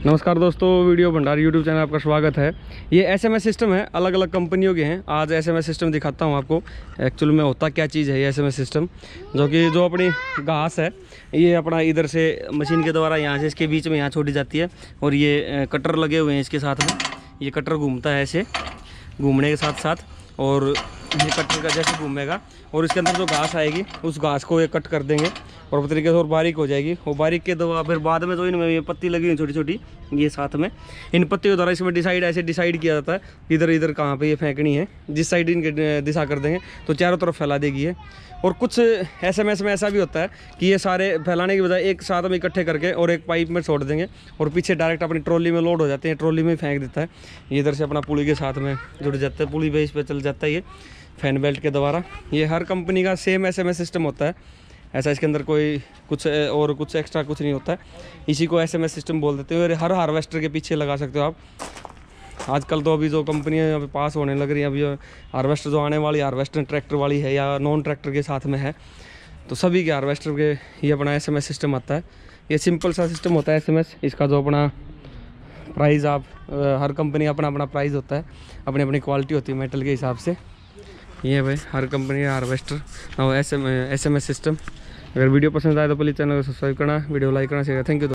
नमस्कार दोस्तों, वीडियो भंडार यूट्यूब चैनल आपका स्वागत है। ये SMS सिस्टम है, अलग अलग कंपनियों के हैं। आज SMS सिस्टम दिखाता हूँ आपको एक्चुअल में होता क्या चीज़ है। ये SMS सिस्टम जो अपनी घास है, ये अपना इधर से मशीन के द्वारा यहाँ से इसके बीच में यहाँ छोड़ी जाती है और ये कटर लगे हुए हैं इसके साथ में। ये कटर घूमता है ऐसे घूमने के साथ साथ, और ये कटर का जैसे घूमेगा और इसके अंदर जो घास आएगी उस घास को ये कट कर देंगे और तरीके से और बारीक हो जाएगी। वो बारीक के दवा फिर बाद में जो इनमें ये पत्ती लगी हुई छोटी छोटी, ये साथ में इन पत्तियों द्वारा इसमें डिसाइड किया जाता है इधर इधर कहाँ पे ये फेंकनी है। जिस साइड इनके दिशा कर देंगे तो चारों तरफ फैला देगी है। और कुछ SMS में ऐसा भी होता है कि ये सारे फैलाने की बजाय एक साथ में इकट्ठे करके और एक पाइप में छोड़ देंगे और पीछे डायरेक्ट अपनी ट्रॉली में लोड हो जाते हैं, ट्रॉली में फेंक देता है। ये इधर से अपना पुली के साथ में जुड़ जाता है, पुली बेस पे चल जाता है ये फैन बेल्ट के द्वारा। ये हर कंपनी का सेम SMS सिस्टम होता है, ऐसा इसके अंदर कोई कुछ एक्स्ट्रा कुछ नहीं होता है। इसी को SMS सिस्टम बोल देते हैं। और हर हार्वेस्टर के पीछे लगा सकते हो आप। आजकल तो अभी जो कंपनियां अभी पास होने लग रही हैं, अभी हार्वेस्टर जो आने वाली हार्वेस्टर ट्रैक्टर वाली है या नॉन ट्रैक्टर के साथ में है, तो सभी के हार्वेस्टर के ये अपना SMS सिस्टम आता है। ये सिंपल सा सिस्टम होता है SMS। इसका जो अपना प्राइस आप हर कंपनी अपना अपना प्राइस होता है, अपनी अपनी क्वालिटी होती है मेटल के हिसाब से। ये भाई हर कंपनी का हार्वेस्टर और SMS सिस्टम। अगर वीडियो पसंद आए तो प्लीज़ चैनल को सब्सक्राइब करना, वीडियो लाइक करना, शेयर करना। Thank you.